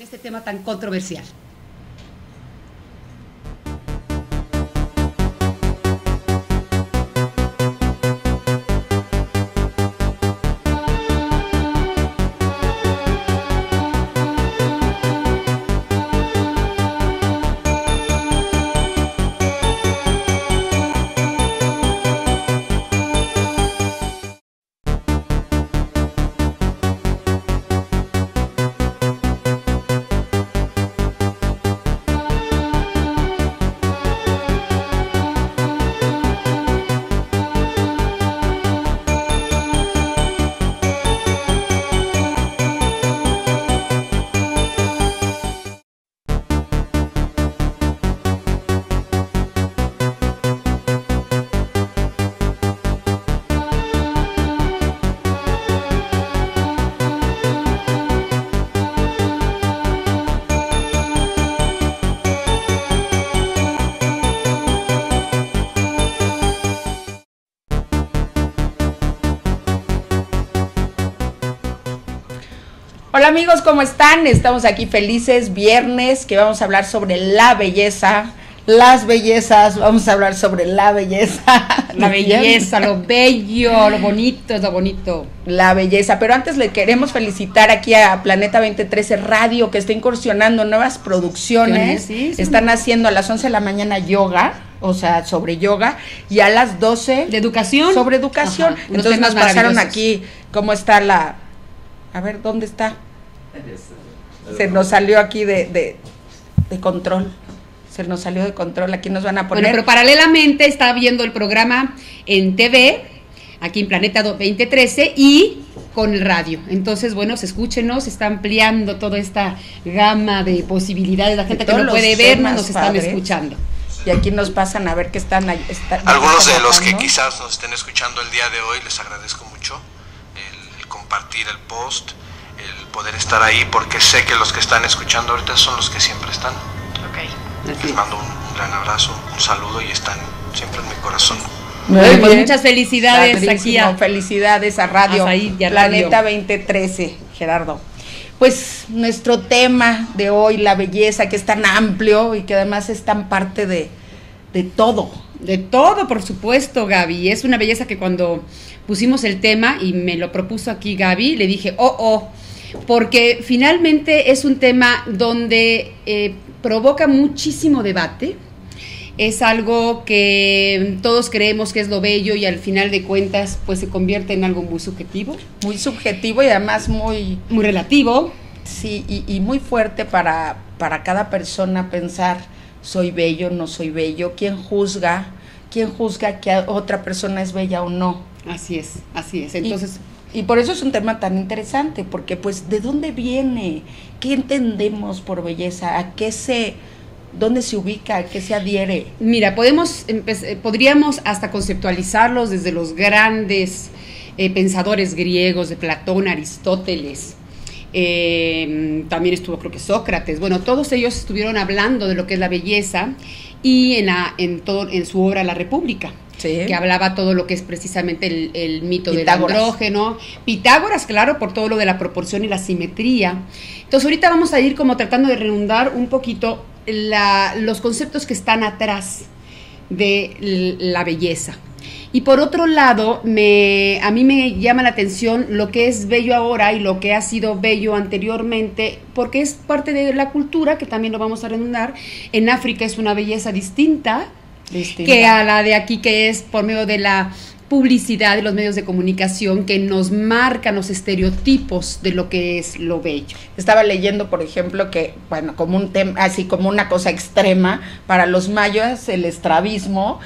este tema tan controversial. Hola amigos, ¿cómo están? Estamos aquí felices, viernes, que vamos a hablar sobre la belleza, las bellezas, vamos a hablar sobre la belleza. La belleza, lo bello, lo bonito, es lo bonito. La belleza, pero antes le queremos felicitar aquí a Planeta 2013 Radio, que está incursionando en nuevas producciones. Sí. Están haciendo a las 11 de la mañana yoga, o sea, sobre yoga, y a las 12... ¿De educación? Sobre educación. Ajá, entonces nos pasaron aquí cómo está la... A ver, ¿dónde está? Se nos salió aquí de control. Se nos salió de control. Aquí nos van a poner. Bueno, pero paralelamente está viendo el programa en TV, aquí en Planeta 2013 y con el radio. Entonces, bueno, escúchenos, está ampliando toda esta gama de posibilidades. La gente que no puede vernos nos están escuchando. Y aquí nos pasan a ver qué están. Algunos de los que quizás nos estén escuchando el día de hoy, les agradezco mucho el compartir el post, el poder estar ahí, porque sé que los que están escuchando ahorita son los que siempre están. Les mando un gran abrazo, un saludo y están siempre en mi corazón. Pues muchas felicidades aquí felicidades a Radio Planeta 2013, Gerardo. Pues nuestro tema de hoy, la belleza, que es tan amplio y que además es tan parte de todo. De todo, por supuesto, Gaby. Es una belleza que cuando pusimos el tema y me lo propuso aquí Gaby, le dije, porque finalmente es un tema donde provoca muchísimo debate. Es algo que todos creemos que es lo bello y al final de cuentas pues se convierte en algo muy subjetivo. Muy subjetivo y además muy relativo. Sí, y muy fuerte para cada persona pensar, soy bello, no soy bello. ¿Quién juzga que otra persona es bella o no? Así es. Entonces... Y por eso es un tema tan interesante, porque pues ¿de dónde viene? ¿Qué entendemos por belleza? ¿Dónde se ubica? ¿A qué se adhiere? Mira, podríamos hasta conceptualizarlos desde los grandes pensadores griegos de Platón, Aristóteles, también estuvo creo que Sócrates. Bueno, todos ellos estuvieron hablando de lo que es la belleza y en su obra La República. Sí. Que hablaba todo lo que es precisamente el mito del andrógeno. Pitágoras, claro, por todo lo de la proporción y la simetría. Entonces ahorita vamos a ir como tratando de redundar un poquito los conceptos que están atrás de la belleza. Y por otro lado, a mí me llama la atención lo que es bello ahora y lo que ha sido bello anteriormente, porque es parte de la cultura, que también lo vamos a redundar. En África es una belleza distinta que a la de aquí, que es por medio de la publicidad de los medios de comunicación que nos marcan los estereotipos de lo que es lo bello. Estaba leyendo, por ejemplo, que, bueno, como un tema, así como una cosa extrema, para los mayas el estrabismo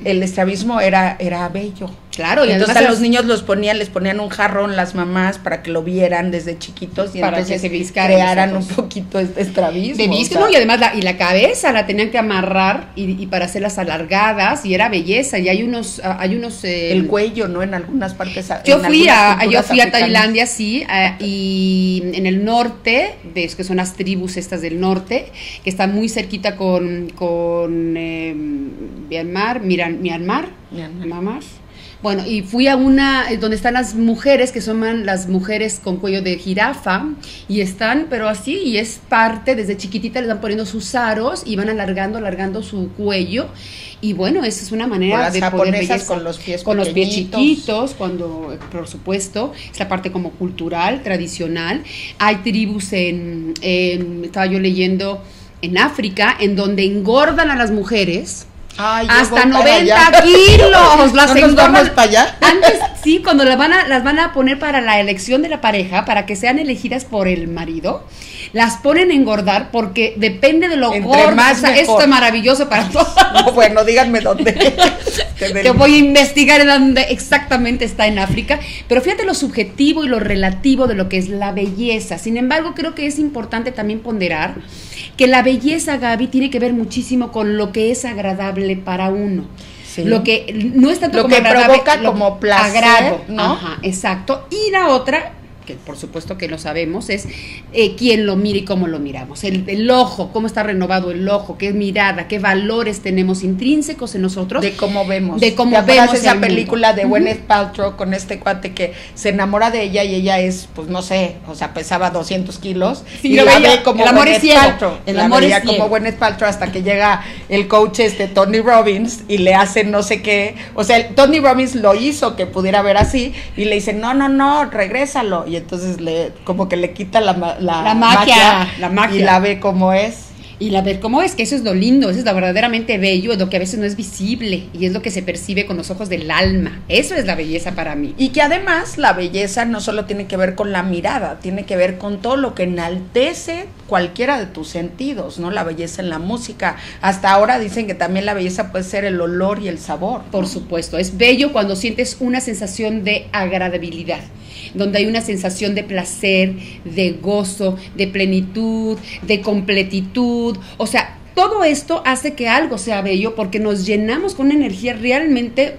era bello. Claro, y entonces a los niños les ponían un jarrón las mamás para que lo vieran desde chiquitos y para entonces que se crearan un poquito este estrabismo. Y además la cabeza la tenían que amarrar y para hacerlas alargadas, y era belleza. Y hay unos el cuello, ¿no? En algunas partes. Yo fui a Tailandia, sí, y en el norte, que son las tribus estas del norte, que están muy cerquita con Myanmar. Bueno, y fui a una donde están las mujeres, que son las mujeres con cuello de jirafa, y están, pero así, y es parte, desde chiquitita les van poniendo sus aros y van alargando su cuello, y bueno, esa es una manera de poder belleza. Con los pies chiquitos, cuando, por supuesto, es la parte como cultural, tradicional. Hay tribus estaba yo leyendo, en África, en donde engordan a las mujeres. Ay, hasta 90 kilos las engordan para allá. Antes sí, cuando las van a poner para la elección de la pareja, para que sean elegidas por el marido, las ponen a engordar porque depende de lo gordo. Más, o sea, esto es maravilloso para todos. No, bueno, díganme dónde. Que voy a investigar en dónde exactamente está en África, pero fíjate lo subjetivo y lo relativo de lo que es la belleza. Sin embargo, creo que es importante también ponderar que la belleza, Gaby, tiene que ver muchísimo con lo que es agradable para uno. Sí. Lo que no es tanto lo como que provoca como placer, agrado, ¿no? Ajá, exacto. Y la otra, que por supuesto que lo sabemos, es quién lo mira y cómo lo miramos. El ojo, cómo está renovado el ojo, qué mirada, qué valores tenemos intrínsecos en nosotros. De cómo vemos. De cómo vemos esa película de Gwyneth Paltrow con este cuate que se enamora de ella y ella es, pues no sé, o sea, pesaba 200 kilos. Sí, y la ve como el amor es ciego. El amor es como Gwyneth Paltrow hasta que llega el coach Tony Robbins y le hace no sé qué. O sea, Tony Robbins lo hizo que pudiera ver así y le dice, no, regrésalo. Y entonces como que le quita la magia y la ve como es. Y la ver cómo es, que eso es lo lindo, eso es lo verdaderamente bello, es lo que a veces no es visible y es lo que se percibe con los ojos del alma. Eso es la belleza para mí. Y que además la belleza no solo tiene que ver con la mirada, tiene que ver con todo lo que enaltece cualquiera de tus sentidos, ¿no? La belleza en la música. Hasta ahora dicen que también la belleza puede ser el olor y el sabor, ¿no? Por supuesto, es bello cuando sientes una sensación de agradabilidad, donde hay una sensación de placer, de gozo, de plenitud, de completitud. O sea, todo esto hace que algo sea bello porque nos llenamos con una energía realmente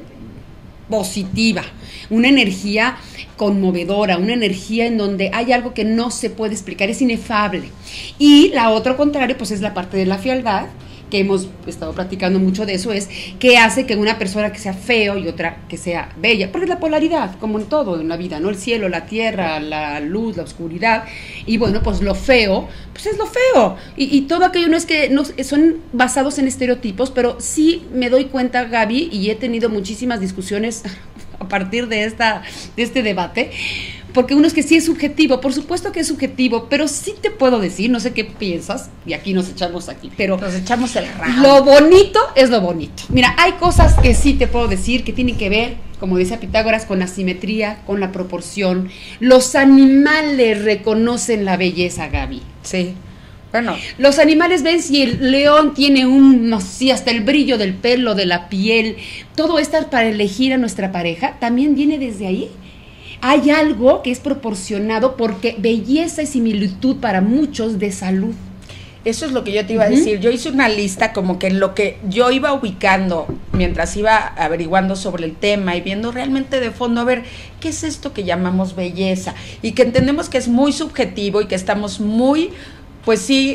positiva, una energía conmovedora, una energía en donde hay algo que no se puede explicar, es inefable. Y la otra contrario, pues es la parte de la fealdad, que hemos estado platicando mucho de eso, es que hace que una persona que sea feo y otra que sea bella, porque es la polaridad, como en todo en la vida, ¿no? El cielo, la tierra, la luz, la oscuridad, y bueno, pues lo feo, pues es lo feo, y todo aquello no son basados en estereotipos, pero sí me doy cuenta, Gaby, y he tenido muchísimas discusiones a partir de este debate, porque uno es que sí es subjetivo, por supuesto que es subjetivo, pero sí te puedo decir, no sé qué piensas, y aquí nos echamos pero nos echamos el rato. Lo bonito es lo bonito. Mira, hay cosas que sí te puedo decir que tienen que ver, como decía Pitágoras, con la simetría, con la proporción. Los animales reconocen la belleza, Gaby. Sí. Bueno, los animales ven si el león tiene hasta el brillo del pelo, de la piel, todo esto para elegir a nuestra pareja, también viene desde ahí. Hay algo que es proporcionado porque belleza y similitud para muchos de salud. Eso es lo que yo te iba a decir. Yo hice una lista como que en lo que yo iba ubicando mientras iba averiguando sobre el tema y viendo realmente de fondo, a ver, ¿qué es esto que llamamos belleza? Y que entendemos que es muy subjetivo y que estamos muy, pues sí,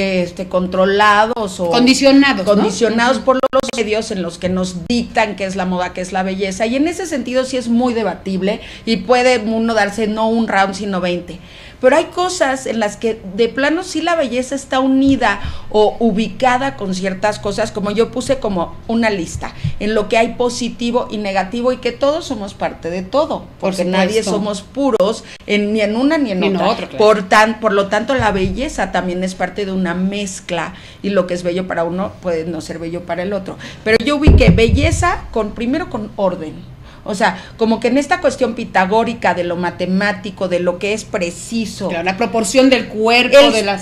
controlados o condicionados, ¿no? Por los medios en los que nos dictan qué es la moda, qué es la belleza, y en ese sentido sí es muy debatible y puede uno darse no un round sino 20, pero hay cosas en las que de plano sí la belleza está unida o ubicada con ciertas cosas, como yo puse como una lista, en lo que hay positivo y negativo y que todos somos parte de todo, porque nadie somos puros ni en una ni en otra. Claro. Por lo tanto, la belleza también es parte de una mezcla y lo que es bello para uno puede no ser bello para el otro. Pero yo ubiqué belleza primero con orden. O sea, como que en esta cuestión pitagórica de lo matemático, de lo que es preciso. Claro, la proporción del cuerpo,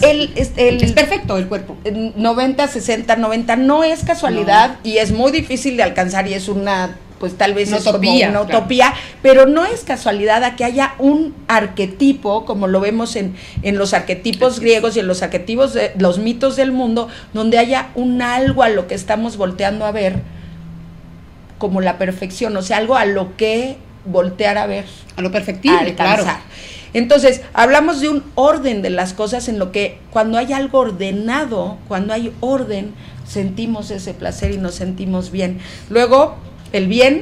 es perfecto el cuerpo. 90, 60, 90, no es casualidad y es muy difícil de alcanzar y es una, pues tal vez es utopía, como una utopía, pero no es casualidad a que haya un arquetipo, como lo vemos en los arquetipos griegos y en los arquetipos de los mitos del mundo, donde haya un algo a lo que estamos volteando a ver, como la perfección, o sea, algo a lo que voltear a ver. A lo perfectible, claro. Entonces, hablamos de un orden de las cosas en lo que cuando hay algo ordenado, cuando hay orden, sentimos ese placer y nos sentimos bien. Luego, el bien,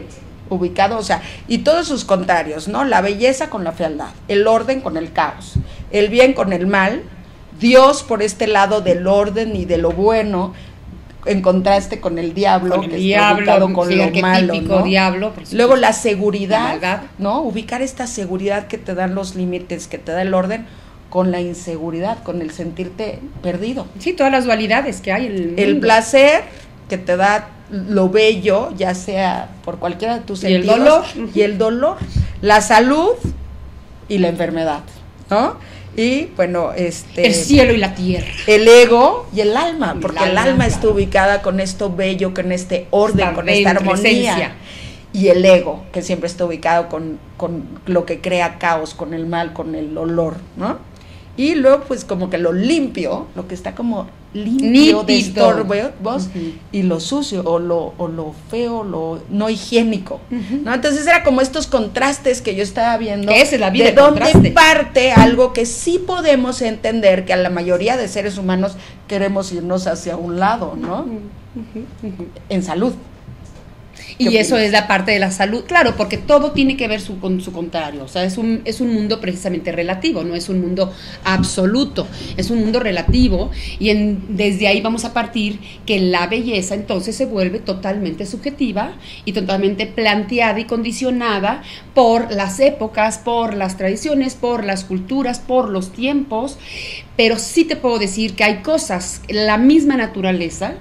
ubicado, o sea, y todos sus contrarios, ¿no? La belleza con la fealdad, el orden con el caos, el bien con el mal, Dios por este lado del orden y de lo bueno, en contraste con el diablo, con el diablo, está ubicado con lo malo, ¿no? Diablo, luego la seguridad, ¿no? Ubicar esta seguridad que te dan los límites, que te da el orden, con la inseguridad, con el sentirte perdido. Sí, todas las dualidades que hay en el mundo. El placer que te da lo bello, ya sea por cualquiera de tus sentidos. Y el dolor. Y el dolor. La salud y la enfermedad, ¿no? Y bueno, el cielo y la tierra. El ego y el alma, porque el alma está ubicada con esto bello, con este orden, con esta armonía. Esencia. Y el ego, que siempre está ubicado con lo que crea caos, con el mal, con el olor, ¿no? Y luego pues como que lo limpio, lo que está como limpio de estorbos, y lo sucio o lo feo, lo no higiénico, ¿no? Entonces era como estos contrastes que yo estaba viendo, esa es la vida, de donde parte algo que sí podemos entender, que a la mayoría de seres humanos queremos irnos hacia un lado, ¿no? En salud. Y eso es la parte de la salud, claro, porque todo tiene que ver con su contrario, o sea, es un mundo precisamente relativo, no es un mundo absoluto, es un mundo relativo, y desde ahí vamos a partir que la belleza entonces se vuelve totalmente subjetiva y totalmente planteada y condicionada por las épocas, por las tradiciones, por las culturas, por los tiempos, pero sí te puedo decir que hay cosas, la misma naturaleza,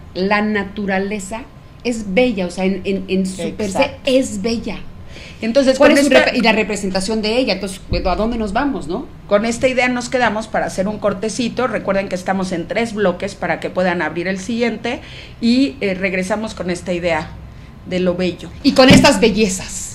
es bella, o sea, en su per se es bella. Entonces, y la representación de ella, entonces, ¿a dónde nos vamos, no? Con esta idea nos quedamos para hacer un cortecito. Recuerden que estamos en 3 bloques para que puedan abrir el siguiente y regresamos con esta idea de lo bello. Y con estas bellezas.